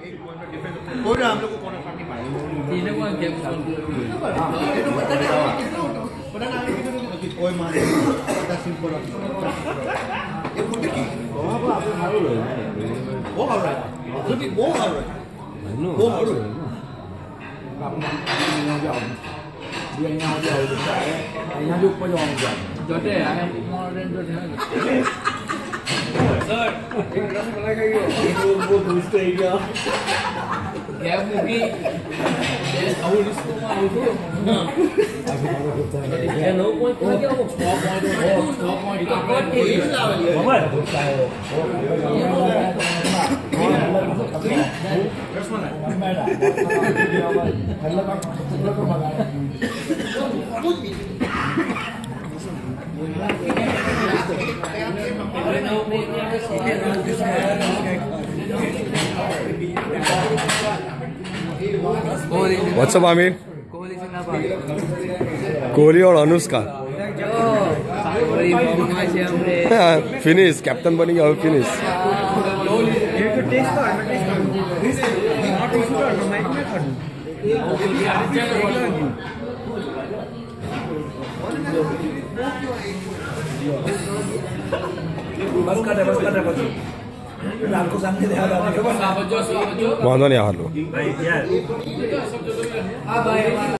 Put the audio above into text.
कोई हम लोग को कॉर्नर पार्टी मारे तीनों को गेम पता ना कि कोई मारे पता सिंपल ये मुझे की वो आप मारो वो आ रहा है जब वो आ रहा है वो आ रहा है आप यहाँ जाओ ये यहाँ जाओ यहाँ जो ऊपर जाओ जोटे है मॉडर्न जो है सर एक रस बना के वो दूसरा ही गया क्या मूवी ये साउंड इसको मारो तो ये नो पॉइंट क्या क्या वो 6 पॉइंट का कोई बाबा होता है What's up, Amin? कोहली और अनुष्का फिनिश कैप्टन बनेंगे और फिनिश वादा नहीं हार लो।